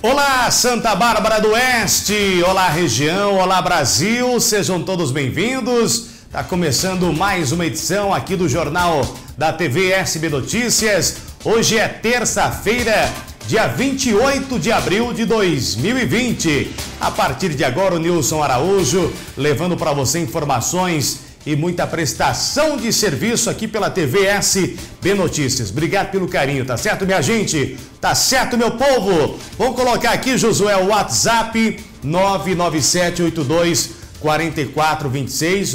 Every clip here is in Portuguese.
Olá, Santa Bárbara do Oeste, olá região, olá Brasil, sejam todos bem-vindos. Está começando mais uma edição aqui do Jornal da TV SB Notícias. Hoje é terça-feira, dia 28 de abril de 2020. A partir de agora, o Nilson Araújo levando para você informações e muita prestação de serviço aqui pela TV SB Notícias. Obrigado pelo carinho, tá certo, minha gente? Tá certo, meu povo? Vamos colocar aqui, Josué, o WhatsApp 997824426,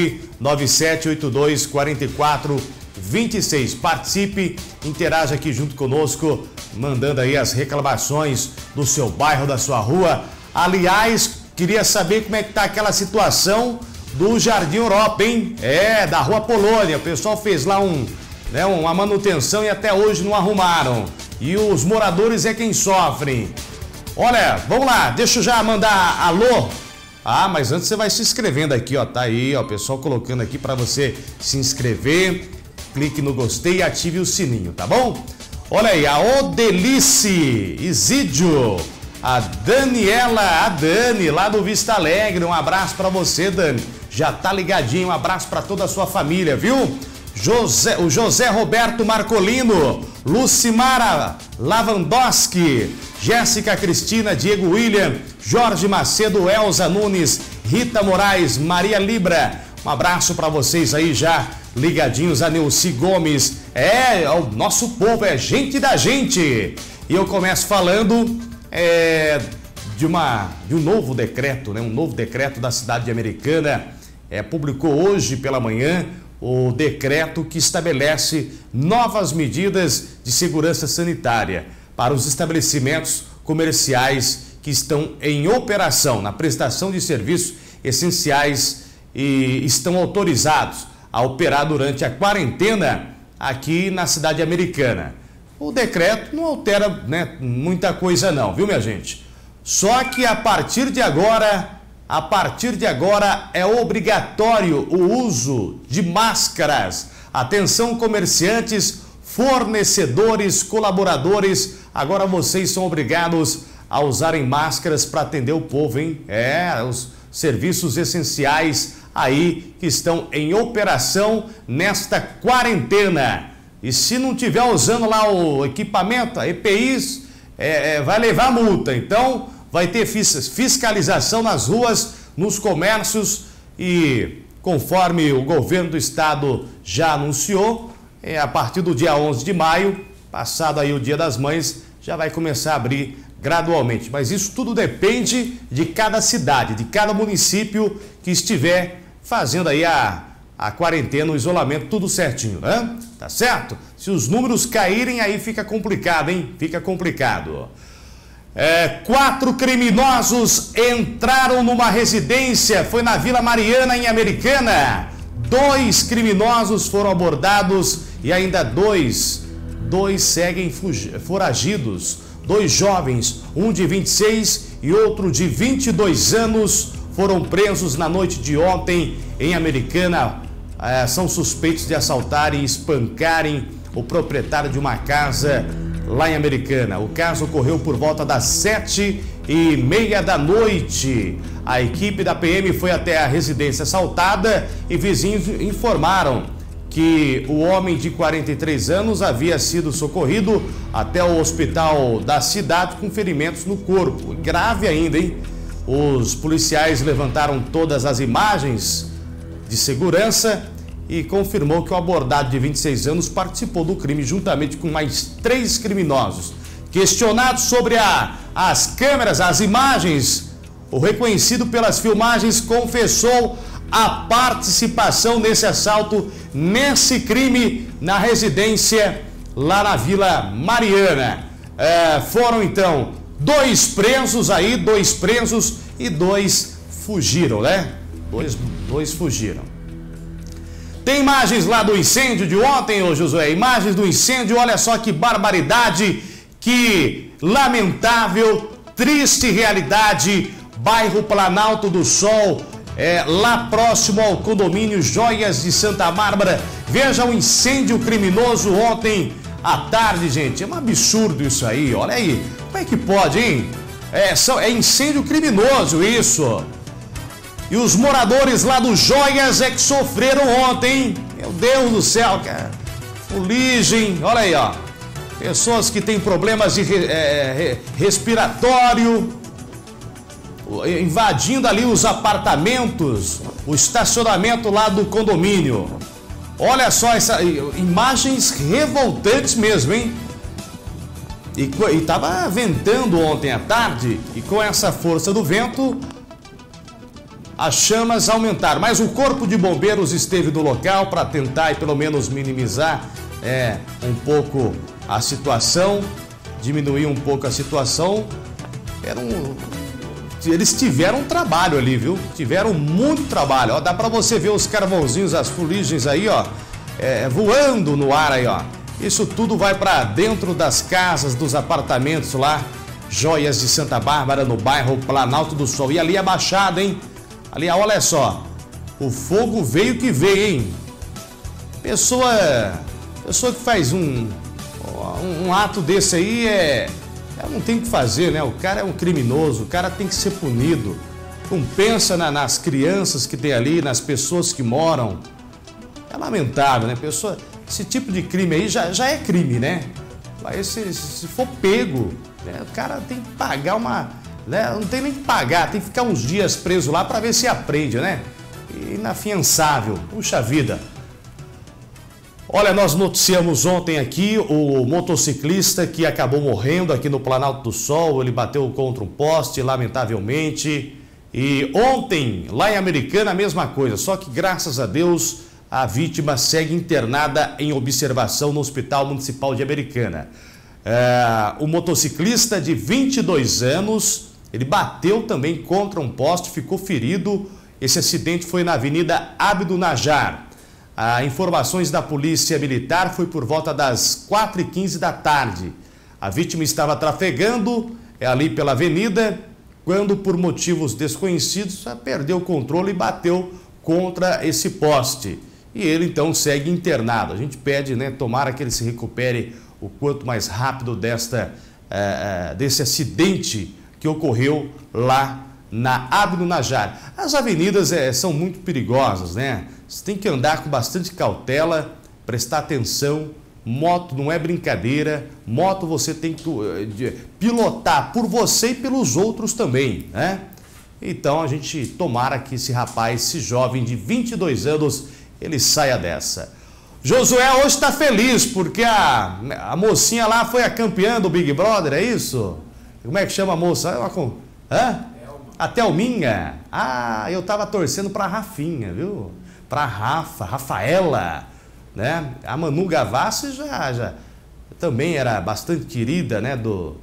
997824426. Participe, interaja aqui junto conosco, mandando aí as reclamações do seu bairro, da sua rua. Aliás, queria saber como é que tá aquela situação do Jardim Europa, hein? Da Rua Polônia. O pessoal fez lá uma manutenção e até hoje não arrumaram. E os moradores é quem sofrem. Olha, vamos lá, deixa eu já mandar alô. Mas antes você vai se inscrevendo aqui, ó. Tá aí, ó, o pessoal colocando aqui para você se inscrever. Clique no gostei e ative o sininho, tá bom? Olha aí, a Odelice Isídio, a Daniela, a Dani, lá do Vista Alegre. Um abraço para você, Dani. Já tá ligadinho, um abraço para toda a sua família, viu? O José Roberto Marcolino, Lucimara Lavandowski, Jéssica Cristina, Diego William, Jorge Macedo, Elza Nunes, Rita Moraes, Maria Libra. Um abraço para vocês aí já ligadinhos, a Neuci Gomes. O nosso povo é gente da gente. E eu começo falando de um novo decreto, né? Um novo decreto da cidade de Americana. Publicou hoje pela manhã o decreto que estabelece novas medidas de segurança sanitária para os estabelecimentos comerciais que estão em operação na prestação de serviços essenciais e estão autorizados a operar durante a quarentena aqui na cidade americana. O decreto não altera, né, muita coisa não, viu, minha gente? Só que a partir de agora é obrigatório o uso de máscaras. Atenção, comerciantes, fornecedores, colaboradores, agora vocês são obrigados a usarem máscaras para atender o povo, hein? Os serviços essenciais aí que estão em operação nesta quarentena. E se não tiver usando lá o equipamento, a EPIs, vai levar multa. Então, vai ter fiscalização nas ruas, nos comércios e, conforme o governo do estado já anunciou, a partir do dia 11 de maio, passado aí o Dia das Mães, já vai começar a abrir gradualmente. Mas isso tudo depende de cada cidade, de cada município que estiver fazendo aí a quarentena, o isolamento, tudo certinho, né? Tá certo? Se os números caírem, aí fica complicado, hein? Fica complicado. 4 criminosos entraram numa residência, foi na Vila Mariana, em Americana. 2 criminosos foram abordados e ainda dois seguem foragidos. 2 jovens, um de 26 e outro de 22 anos, foram presos na noite de ontem em Americana. São suspeitos de assaltarem e espancarem o proprietário de uma casa lá em Americana. O caso ocorreu por volta das 7h30 da noite. A equipe da PM foi até a residência assaltada e vizinhos informaram que o homem de 43 anos havia sido socorrido até o hospital da cidade com ferimentos no corpo. Grave ainda, hein? Os policiais levantaram todas as imagens de segurança e confirmou que o abordado de 26 anos participou do crime juntamente com mais 3 criminosos. Questionado sobre as câmeras, as imagens, o reconhecido pelas filmagens confessou a participação nesse assalto, nesse crime na residência lá na Vila Mariana. Foram então 2 presos aí, 2 presos e 2 fugiram, né? Dois fugiram. Tem imagens lá do incêndio de ontem, ô Josué, imagens do incêndio, olha só que barbaridade, que lamentável, triste realidade, bairro Planalto do Sol, lá próximo ao condomínio Joias de Santa Bárbara. Veja o incêndio criminoso ontem à tarde, gente. É um absurdo isso aí, olha aí. Como é que pode, hein? É incêndio criminoso isso. E os moradores lá do Joias é que sofreram ontem, hein? Meu Deus do céu, cara. Fuligem, olha aí, ó. Pessoas que têm problemas de respiratório, invadindo ali os apartamentos, o estacionamento lá do condomínio. Olha só essas imagens revoltantes mesmo, hein? E tava ventando ontem à tarde e com essa força do vento as chamas aumentaram. Mas o corpo de bombeiros esteve no local para tentar e pelo menos minimizar um pouco a situação, diminuir um pouco a situação. Eles tiveram trabalho ali, viu? Tiveram muito trabalho. Ó, dá para você ver os carvãozinhos, as fuligens aí, ó, voando no ar aí, ó. Isso tudo vai para dentro das casas, dos apartamentos lá, Joias de Santa Bárbara, no bairro Planalto do Sol. E ali a Baixada, hein? Ali, olha só, o fogo veio que veio, hein? Pessoa que faz um ato desse aí ela não tem o que fazer, né? O cara é um criminoso, o cara tem que ser punido. Não pensa nas crianças que tem ali, nas pessoas que moram. É lamentável, né? Esse tipo de crime aí já é crime, né? Mas se for pego, né? O cara tem que pagar não tem nem que pagar, tem que ficar uns dias preso lá para ver se aprende, né? Inafiançável, puxa vida. Olha, nós noticiamos ontem aqui o motociclista que acabou morrendo aqui no Planalto do Sol. Ele bateu contra um poste, lamentavelmente. E ontem, lá em Americana, a mesma coisa. Só que, graças a Deus, a vítima segue internada em observação no Hospital Municipal de Americana. O motociclista de 22 anos, ele bateu também contra um poste, ficou ferido. Esse acidente foi na Avenida Abdo Najar. Informações da Polícia Militar foi por volta das 4h15 da tarde. A vítima estava trafegando ali pela avenida, quando por motivos desconhecidos perdeu o controle e bateu contra esse poste. E ele então segue internado. A gente pede, né, tomara que ele se recupere o quanto mais rápido desse acidente que ocorreu lá na Abdo Najar. As avenidas são muito perigosas, né? Você tem que andar com bastante cautela, prestar atenção. Moto não é brincadeira. Moto você tem que pilotar por você e pelos outros também, né? Então a gente tomara que esse rapaz, esse jovem de 22 anos, ele saia dessa. Josué hoje está feliz porque a mocinha lá foi a campeã do Big Brother, é isso? Como é que chama a moça? A Thelminha. Eu estava torcendo para a Rafinha, viu? Para a Rafaela, né? A Manu Gavassi já também era bastante querida, né? Do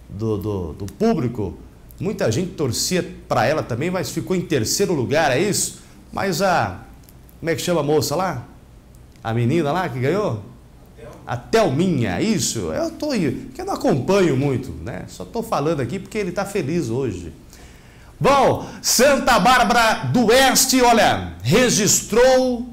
público. Muita gente torcia para ela também, mas ficou em terceiro lugar, é isso? Mas como é que chama a moça lá? A menina lá que ganhou? A Thelminha, isso. Eu não acompanho muito, né? Só estou falando aqui porque ele está feliz hoje. Bom, Santa Bárbara do Oeste, olha, registrou,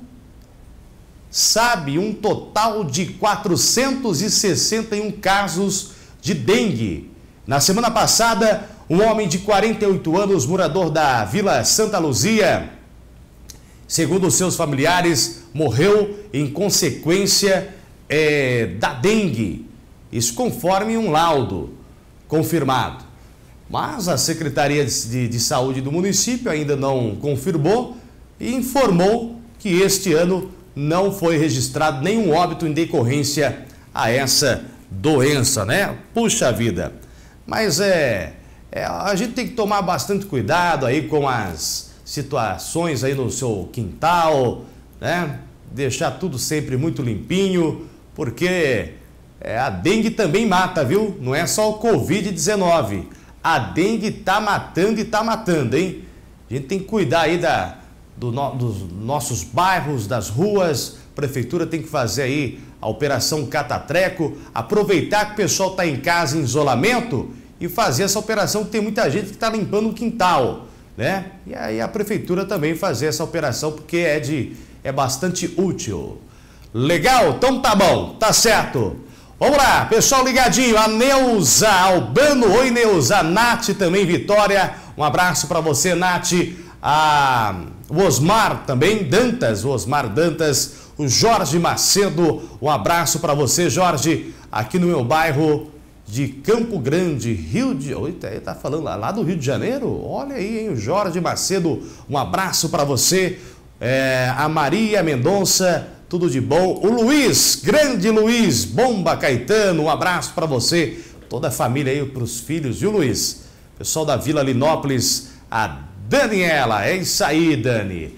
um total de 461 casos de dengue. Na semana passada, um homem de 48 anos, morador da Vila Santa Luzia, segundo seus familiares, morreu em consequência da dengue. Isso conforme um laudo confirmado. Mas a Secretaria de Saúde do município ainda não confirmou e informou que este ano não foi registrado nenhum óbito em decorrência a essa doença, né? Puxa vida! Mas a gente tem que tomar bastante cuidado aí com as situações aí no seu quintal, né? Deixar tudo sempre muito limpinho, porque a dengue também mata, viu? Não é só o Covid-19. A dengue tá matando e tá matando, hein? A gente tem que cuidar aí dos nossos bairros, das ruas. A prefeitura tem que fazer aí a operação Catatreco, aproveitar que o pessoal está em casa em isolamento e fazer essa operação, que tem muita gente que está limpando o quintal, né? E aí a prefeitura também fazer essa operação, porque é bastante útil. Legal? Então tá bom, tá certo. Vamos lá, pessoal ligadinho, a Neuza Albano, oi Neuza, Nath também, Vitória, um abraço para você, Nath, o Osmar também, Dantas, o Osmar Dantas, o Jorge Macedo, um abraço para você, Jorge, aqui no meu bairro de Campo Grande, Rio de... Oi, tá falando lá do Rio de Janeiro? Olha aí, hein, o Jorge Macedo, um abraço para você, a Maria Mendonça, tudo de bom. O Luiz, grande Luiz, Bomba Caetano, um abraço para você, toda a família aí, para os filhos, viu, Luiz? Pessoal da Vila Linópolis, a Daniela, é isso aí, Dani.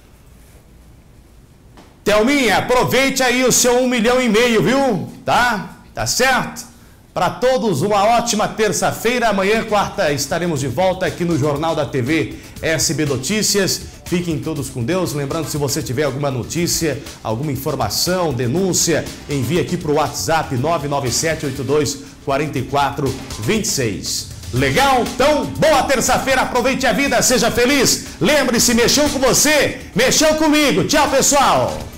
Thelminha, aproveite aí o seu 1,5 milhão, viu? Tá certo? Para todos, uma ótima terça-feira. Amanhã, quarta, estaremos de volta aqui no Jornal da TV SB Notícias. Fiquem todos com Deus. Lembrando, se você tiver alguma notícia, alguma informação, denúncia, envie aqui para o WhatsApp 997824426. Legal? Então, boa terça-feira, aproveite a vida, seja feliz. Lembre-se, mexeu com você, mexeu comigo. Tchau, pessoal!